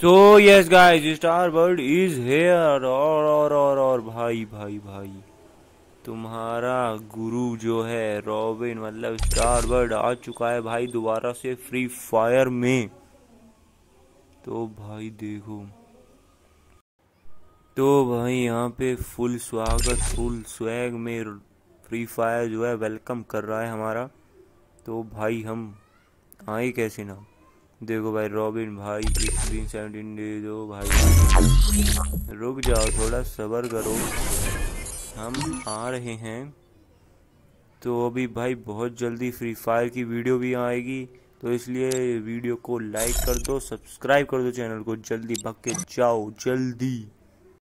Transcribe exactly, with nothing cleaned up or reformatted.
So yes guys, star bird is here. और और और और भाई भाई भाई तुम्हारा गुरु जो है रॉबिन मतलब स्टार बर्ड आ चुका है भाई दोबारा से फ्री फायर में। तो भाई देखो, तो भाई यहाँ पे फुल स्वागत फुल स्वैग में फ्री फायर जो है वेलकम कर रहा है हमारा। तो भाई हम आए कैसे ना। देखो भाई रॉबिन भाई सिक्सटीन सेवनटीन दे दो भाई, रुक जाओ थोड़ा सब्र करो, हम आ रहे हैं। तो अभी भाई बहुत जल्दी फ्री फायर की वीडियो भी आएगी, तो इसलिए वीडियो को लाइक कर दो, सब्सक्राइब कर दो चैनल को, जल्दी भाग के जाओ जल्दी।